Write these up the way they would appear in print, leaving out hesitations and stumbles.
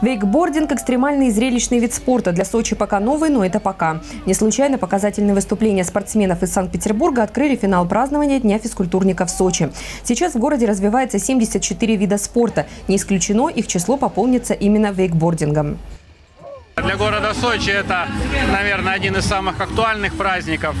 Вейкбординг – экстремальный и зрелищный вид спорта. Для Сочи пока новый, но это пока. Не случайно показательные выступления спортсменов из Санкт-Петербурга открыли финал празднования Дня физкультурника в Сочи. Сейчас в городе развивается 74 вида спорта. Не исключено, их число пополнится именно вейкбордингом. Для города Сочи это, наверное, один из самых актуальных праздников.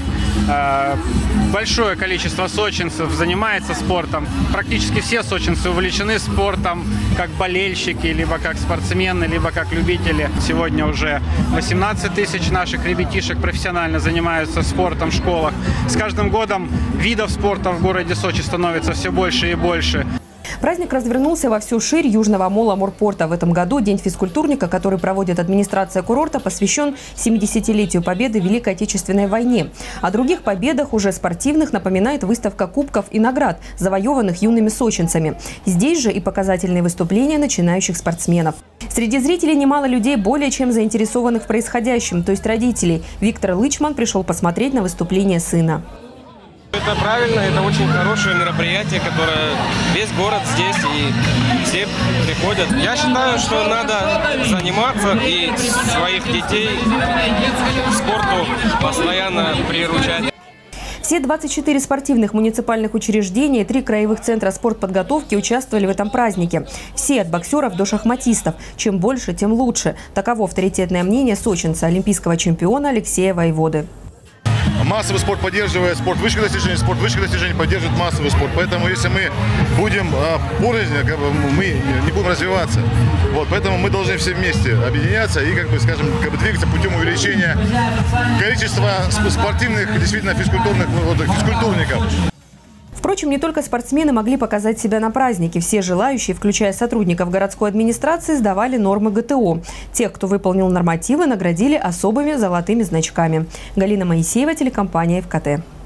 Большое количество сочинцев занимается спортом. Практически все сочинцы увлечены спортом, как болельщики, либо как спортсмены, либо как любители. Сегодня уже 18 тысяч наших ребятишек профессионально занимаются спортом в школах. С каждым годом видов спорта в городе Сочи становится все больше и больше. Праздник развернулся во всю ширь южного мола Морпорта. В этом году День физкультурника, который проводит администрация курорта, посвящен 70-летию победы в Великой Отечественной войне. О других победах, уже спортивных, напоминает выставка кубков и наград, завоеванных юными сочинцами. Здесь же и показательные выступления начинающих спортсменов. Среди зрителей немало людей, более чем заинтересованных в происходящем, то есть родителей. Виктор Лычман пришел посмотреть на выступление сына. Это правильно, это очень хорошее мероприятие, которое весь город здесь и все приходят. Я считаю, что надо заниматься и своих детей к спорту постоянно приручать. Все 24 спортивных муниципальных учреждения и 3 краевых центра спортподготовки участвовали в этом празднике. Все от боксеров до шахматистов. Чем больше, тем лучше. Таково авторитетное мнение сочинца, олимпийского чемпиона Алексея Воеводы. Массовый спорт поддерживает спорт высших достижений поддерживает массовый спорт. Поэтому если мы будем порознь, мы не будем развиваться. Вот, поэтому мы должны все вместе объединяться и, двигаться путем увеличения количества спортивных, действительно физкультурников. Впрочем, не только спортсмены могли показать себя на празднике. Все желающие, включая сотрудников городской администрации, сдавали нормы ГТО. Тех, кто выполнил нормативы, наградили особыми золотыми значками. Галина Моисеева, телекомпания ФКТ.